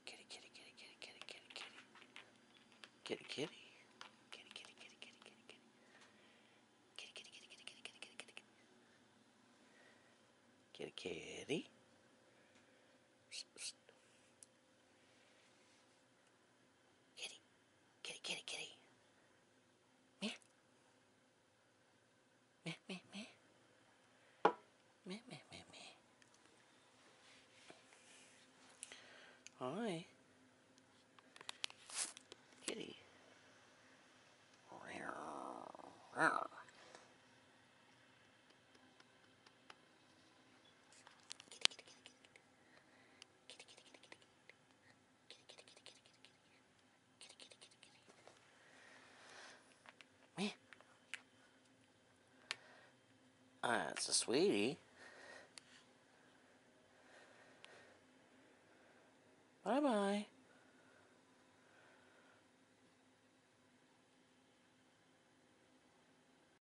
kitty, kitty, kitty, kitty, kitty, kitty, kitty. Kitty, kitty. Kitty, kitty, kitty, kitty, kitty, kitty. Kitty, kitty, kitty, kitty, kitty, kitty, kitty, kitty. Kitty, kitty. Psst, psst. Kitty, kitty, kitty, kitty. Meh. Meh, meh, meh. Meh, meh, meh, meh. Hi. Kitty. Meh. That's a sweetie. Bye-bye.